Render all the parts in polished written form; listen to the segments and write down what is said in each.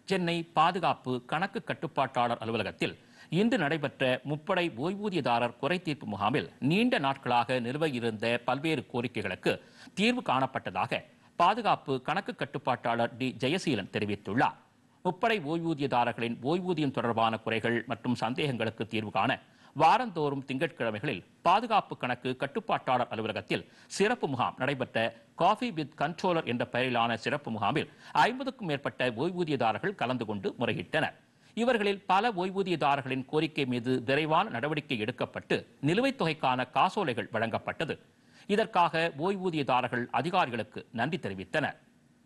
சென்னை பாதுகாப்பு கணக்கு கட்டுப்பாட்டாளர் அலுவலகத்தில் இன்று நடைபெற்ற முப்படை ஓய்வூதியதாரர் குறைதீர்ப்பு முகாமில் நீண்ட நாட்களாக நிலுவையில் இருந்த பல்வேறு கோரிக்கைகளுக்கு தீர்வு காணப்பட்டதாக பாதுகாப்பு கணக்கு கட்டுப்பாட்டாளர் டி ஜெயசீலன் தெரிவித்துள்ளார். முப்படை ஓய்வூதியதாரர்களின் ஓய்வூதியம் தொடர்பான குறைகள் மற்றும் சந்தேகங்களுக்கு தீர்வு காண வாரந்தோறும் திங்கட்கிழமைகளில் பாதுகாப்பு கணக்கு கட்டுப்பாட்டாளர் அலுவலகத்தில் சிறப்பு முகாம் நடைபெற்ற காஃபி வித் கண்ட்ரோலர் என்ற பெயரிலான சிறப்பு முகாமில் 50க்கும் மேற்பட்ட ஓய்வூதியதாரர்கள் கலந்து கொண்டு முறையிட்டனர். இவர்களில் பல ஓய்வூதியதாரர்களின் கோரிக்கை மீது விரைவான நடவடிக்கை எடுக்கப்பட்டு நிலுவைத் தொகைக்கான காசோலைகள் வழங்கப்பட்டது. இதற்காக ஓய்வூதியதாரர்கள் அதிகாரிகளுக்கு நன்றி தெரிவித்தனர்.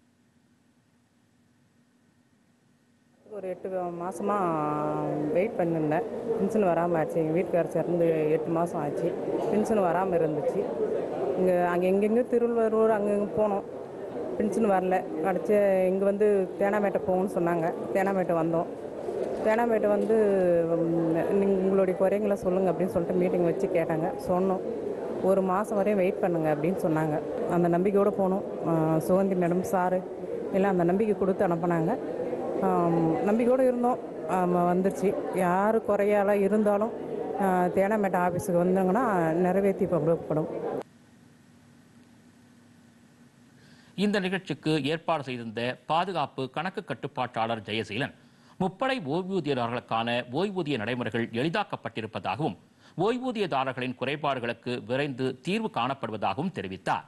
ஒரு 8 மாதமாக வெயிட் பண்ணியிருந்தேன். பென்ஷன் வராமல் ஆச்சு. எங்கள் வீட்டுக்காரர் சேர்ந்து 8 மாதம் ஆச்சு. பென்ஷன் வராமல் இருந்துச்சு. எங்கெங்கே திருவள்ளூர் அங்கங்கே போனோம். பென்ஷன் வரல. கிடச்சி இங்கே வந்து தேனாமேட்டை போகணும்னு சொன்னாங்க. தேனாமேட்டை வந்தோம். தேனாமேட்டை வந்து நீங்கள் உங்களுடைய குறைங்களை சொல்லுங்கள் அப்படின்னு சொல்லிட்டு மீட்டிங் வச்சு கேட்டாங்க. சொன்னோம். 1 மாதம் வரையும் வெயிட் பண்ணுங்க அப்படின்னு சொன்னாங்க. அந்த நம்பிக்கையோடு போனோம். சுகந்தி மேடம் சாரு எல்லாம் அந்த நம்பிக்கை கொடுத்து அனுப்புனாங்க. நம்பிக்கையோடு இருந்தோம். வந்துருச்சு. யார் குறையால இருந்தாலும் தேனாமேட்டை ஆஃபீஸுக்கு வந்தாங்கன்னா நிறைவேற்றி கொடுக்கப்படும். இந்த நிகழ்ச்சிக்கு ஏற்பாடு செய்திருந்த பாதுகாப்பு கணக்கு கட்டுப்பாட்டாளர் ஜெயசீலன் முப்படை ஓய்வூதியதாரர்களுக்கான ஓய்வூதிய நடைமுறைகள் எளிதாக்கப்பட்டிருப்பதாகவும் ஓய்வூதியதாரர்களின் குறைபாடுகளுக்கு விரைந்து தீர்வு காணப்படுவதாகவும் தெரிவித்தார்.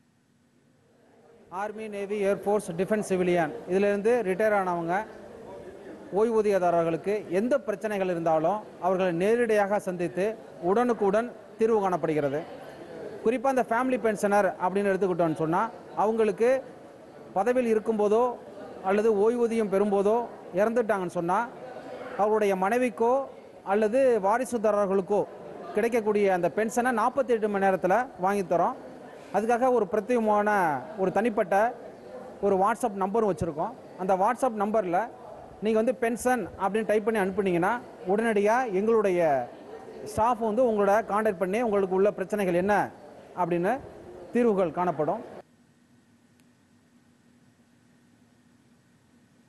Army, navy, air force, defence, civilian இதிலிருந்து ரிட்டையர் ஆனவங்க ஓய்வூதியதாரர்களுக்கு எந்த பிரச்சனைகள் இருந்தாலும் அவர்களை நேரடியாக சந்தித்து உடனுக்குடன் தீர்வு காணப்படுகிறது. குறிப்பாக அந்த ஃபேமிலி பென்ஷனர் அப்படின்னு எடுத்துக்கிட்டோன்னு சொன்னால் அவங்களுக்கு பதவியில் இருக்கும்போதோ அல்லது ஓய்வூதியம் பெறும்போதோ இறந்துட்டாங்கன்னு சொன்னால் அவருடைய மனைவிக்கோ அல்லது வாரிசுதாரர்களுக்கோ கிடைக்கக்கூடிய அந்த பென்ஷனை 48 மணி நேரத்தில் வாங்கித்தரோம். அதுக்காக ஒரு பிரத்யேகமான ஒரு தனிப்பட்ட ஒரு வாட்ஸ்அப் நம்பரும் வச்சுருக்கோம். அந்த வாட்ஸ்அப் நம்பரில் நீங்கள் வந்து பென்ஷன் அப்படின்னு டைப் பண்ணி அனுப்புனீங்கன்னா உடனடியாக எங்களுடைய ஸ்டாஃப் வந்து உங்களோட கான்டாக்ட் பண்ணி உங்களுக்கு உள்ள பிரச்சனைகள் என்ன அப்படின்னு தீர்வுகள் காணப்படும்.